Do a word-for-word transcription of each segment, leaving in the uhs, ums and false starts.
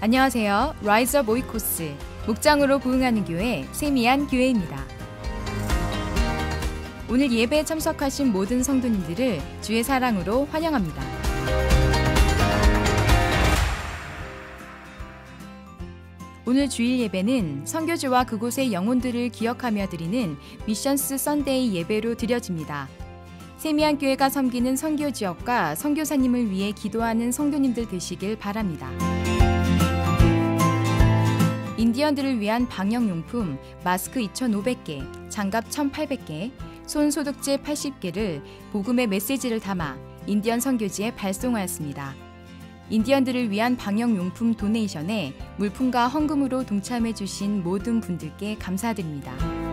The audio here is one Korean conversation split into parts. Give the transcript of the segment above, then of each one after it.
안녕하세요. 라이즈 업 오이코스, 목장으로 부흥하는 교회 세미한 교회입니다. 오늘 예배에 참석하신 모든 성도님들을 주의 사랑으로 환영합니다. 오늘 주일 예배는 선교지와 그곳의 영혼들을 기억하며 드리는 미션스 선데이 예배로 드려집니다. 세미한 교회가 섬기는 선교 지역과 선교사님을 위해 기도하는 성도님들 되시길 바랍니다. 인디언들을 위한 방역용품 마스크 이천오백 개, 장갑 천팔백 개, 손소독제 팔십 개를 복음의 메시지를 담아 인디언 선교지에 발송하였습니다. 인디언들을 위한 방역용품 도네이션에 물품과 헌금으로 동참해 주신 모든 분들께 감사드립니다.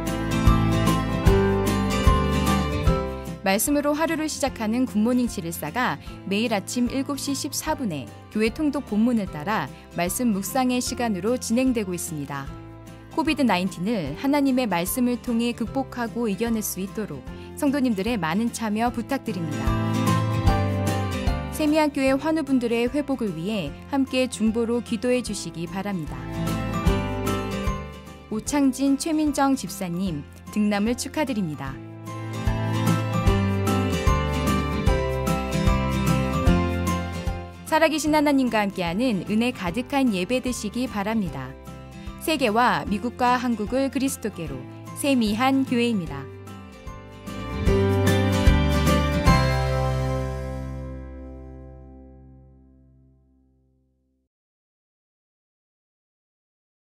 말씀으로 하루를 시작하는 굿모닝 칠일사가 매일 아침 일곱 시 십사 분에 교회 통독 본문을 따라 말씀 묵상의 시간으로 진행되고 있습니다. 코비드 나인틴을 하나님의 말씀을 통해 극복하고 이겨낼 수 있도록 성도님들의 많은 참여 부탁드립니다. 세미한 교회 환우분들의 회복을 위해 함께 중보로 기도해 주시기 바랍니다. 오창진 최민정 집사님 등남을 축하드립니다. 살아계신 하나님과 함께하는 은혜 가득한 예배 되시기 바랍니다. 세계와 미국과 한국을 그리스도께로 세미한 교회입니다.